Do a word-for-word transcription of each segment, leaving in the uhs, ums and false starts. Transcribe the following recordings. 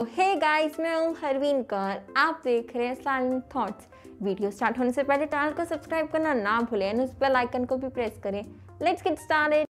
Hey guys, मैं हूँ हरवीन कौर। आप देख रहे हैं साइलेंट थॉट्स। वीडियो स्टार्ट होने से पहले चैनल को सब्सक्राइब करना ना भूलें एंड उस बेल आइकन को भी प्रेस करें। Let's get started.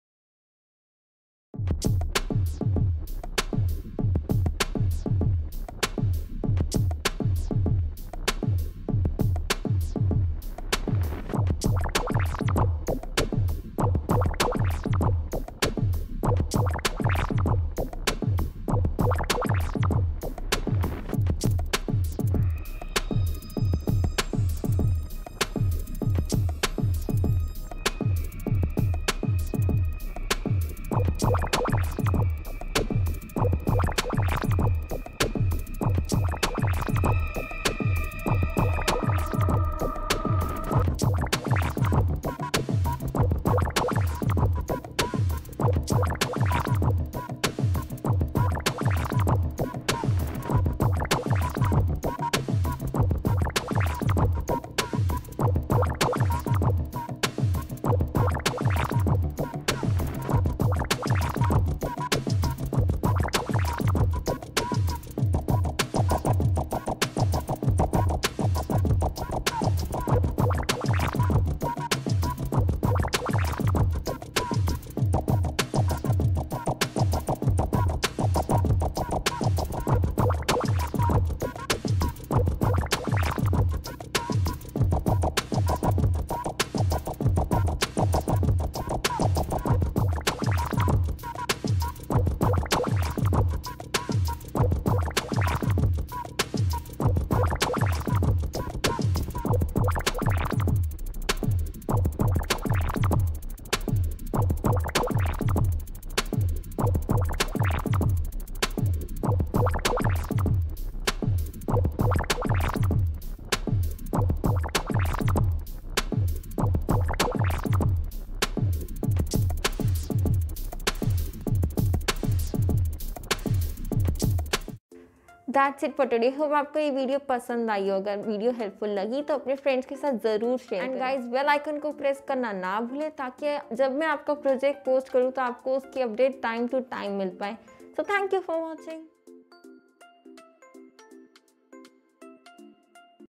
That's it for today. Hope आपको ये वीडियो पसंद आई हो। अगर वीडियो हेल्पफुल लगी तो अपने फ्रेंड्स के साथ ज़रूर शेयर करें। एंड गाइस, बेल आइकन को प्रेस करना ना भूलें ताकि जब मैं आपका प्रोजेक्ट पोस्ट करूँ तो आपको उसकी अपडेट टाइम टू टाइम मिल पाए। So thank you for watching.